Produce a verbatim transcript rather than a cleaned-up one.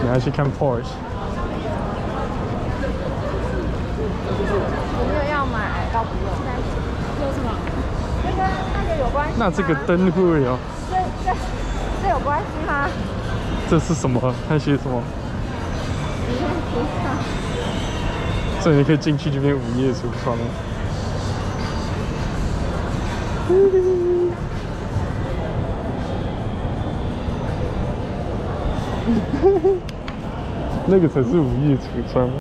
你还去看 Porsche？ 我没有要买，倒不用。有什么？这跟那个有关系吗？ 那这个灯会有？ 这这这有关系吗？ 这是什么？他写什么？ 你看图上。 所以你可以进去这边午夜橱窗。那个才是午夜橱窗。